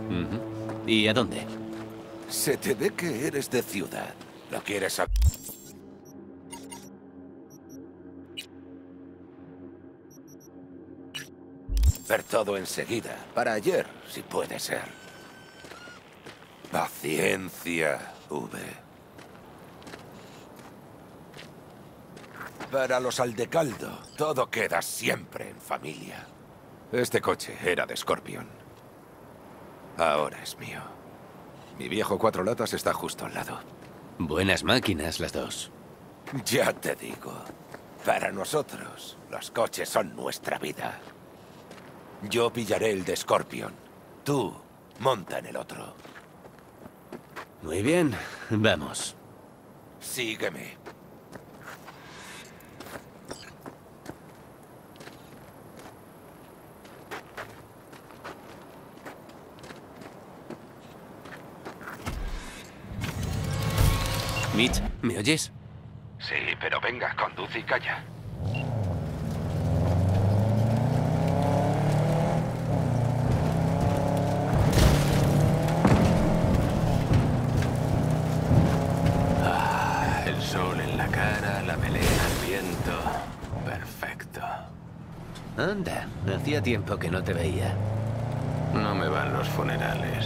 Ujú. ¿Y a dónde? Se te ve que eres de ciudad. ¿Lo quieres saber? Ver todo enseguida. Para ayer, si puede ser. Paciencia, V. Para los Aldecaldo, todo queda siempre en familia. Este coche era de Scorpion. Ahora es mío. Mi viejo cuatro latas está justo al lado. Buenas máquinas las dos. Ya te digo. Para nosotros, los coches son nuestra vida. Yo pillaré el de Scorpion. Tú, monta en el otro. Muy bien, vamos. Sígueme. Mitch, ¿me oyes? Sí, pero venga, conduce y calla. El sol en la cara, la melena al viento. Perfecto. Anda, hacía tiempo que no te veía. No me van los funerales.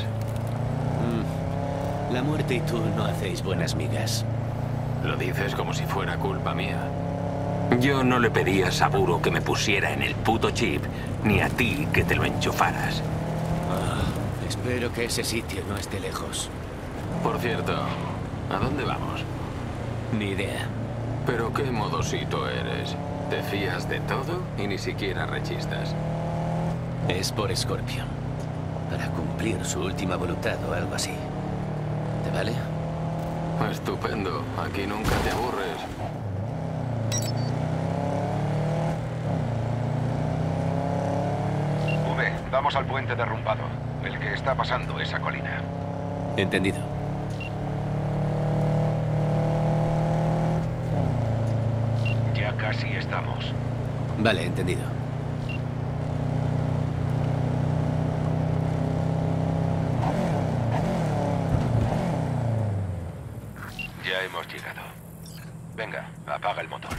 La muerte y tú no hacéis buenas migas. Lo dices como si fuera culpa mía. Yo no le pedí a Saburo que me pusiera en el puto chip, ni a ti que te lo enchufaras. Espero que ese sitio no esté lejos. Por cierto, ¿a dónde vamos? Ni idea. Pero qué modosito eres. Te fías de todo y ni siquiera rechistas. Es por Scorpion. Para cumplir su última voluntad o algo así. ¿Te vale? Estupendo. Aquí nunca te aburres. V, vamos al puente derrumbado. El que está pasando esa colina. Entendido. Ya casi estamos. Vale, entendido. Ya hemos llegado. Venga, apaga el motor.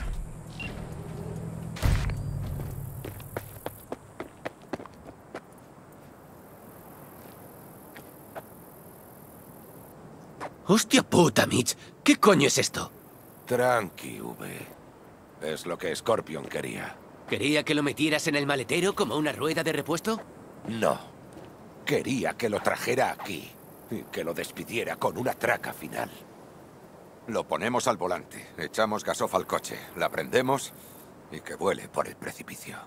¡Hostia puta, Mitch! ¿Qué coño es esto? Tranqui, V. Es lo que Scorpion quería. ¿Quería que lo metieras en el maletero como una rueda de repuesto? No. Quería que lo trajera aquí. Y que lo despidiera con una traca final. Lo ponemos al volante, echamos gasofa al coche, la prendemos y que vuele por el precipicio.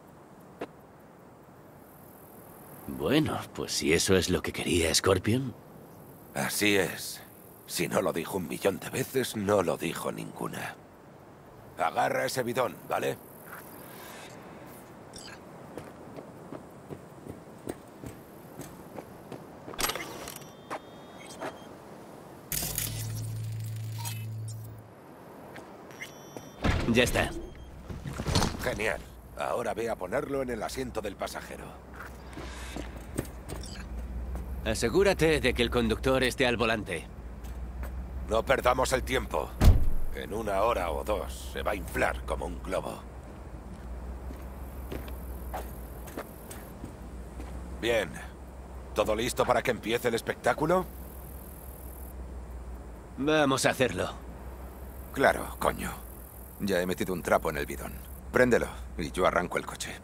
Bueno, pues si eso es lo que quería Scorpion. Así es. Si no lo dijo 1.000.000 de veces, no lo dijo ninguna. Agarra ese bidón, ¿vale? Ya está. Genial. Ahora ve a ponerlo en el asiento del pasajero. Asegúrate de que el conductor esté al volante. No perdamos el tiempo. En 1 hora o 2 se va a inflar como un globo. Bien. ¿Todo listo para que empiece el espectáculo? Vamos a hacerlo. Claro, coño. Ya he metido un trapo en el bidón. Préndelo y yo arranco el coche.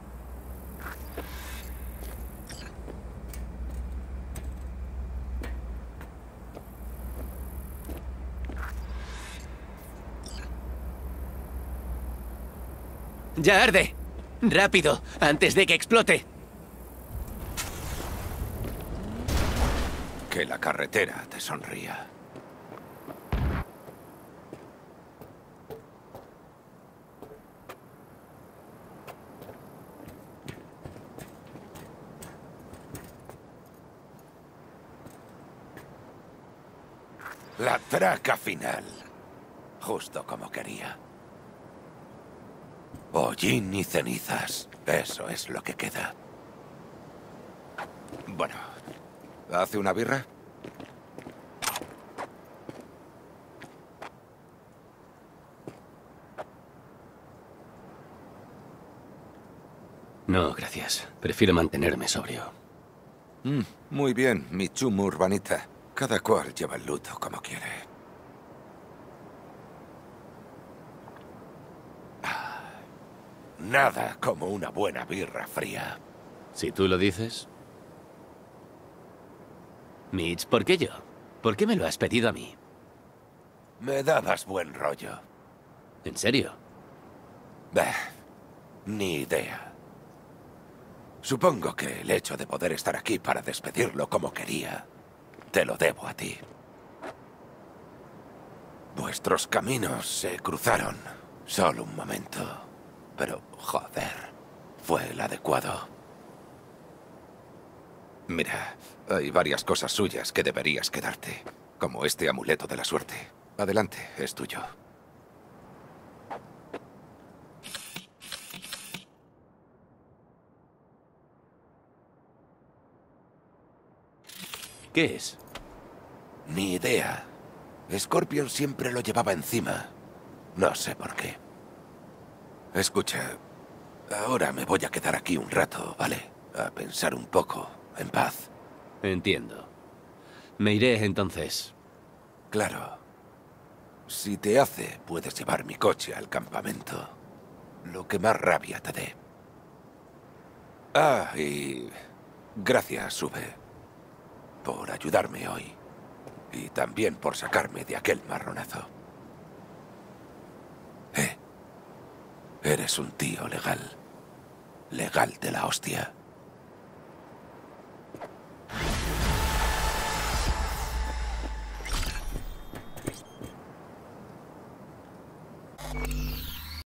¡Ya arde! ¡Rápido! ¡Antes de que explote! Que la carretera te sonría. La traca final. Justo como quería. Hollín y cenizas. Eso es lo que queda. Bueno, ¿Hace una birra? No, gracias. Prefiero mantenerme sobrio. Muy bien, mi chumo urbanita. Cada cual lleva el luto como quiere. Nada como una buena birra fría. Si tú lo dices. Mitch, ¿por qué yo? ¿Por qué me lo has pedido a mí? Me dabas buen rollo. ¿En serio? Bah, ni idea. Supongo que el hecho de poder estar aquí para despedirlo como quería, te lo debo a ti. Vuestros caminos se cruzaron. Solo un momento. Pero, joder, fue el adecuado. Mira, hay varias cosas suyas que deberías quedarte, como este amuleto de la suerte. Adelante, es tuyo. ¿Qué es? Ni idea. Scorpion siempre lo llevaba encima. No sé por qué. Escucha, ahora me voy a quedar aquí un rato, ¿vale? A pensar un poco, en paz. Entiendo. Me iré entonces. Claro. Si te hace, puedes llevar mi coche al campamento. Lo que más rabia te dé. Ah, y... gracias, Sube. Por ayudarme hoy. Y también por sacarme de aquel marronazo. Eres un tío legal. Legal de la hostia.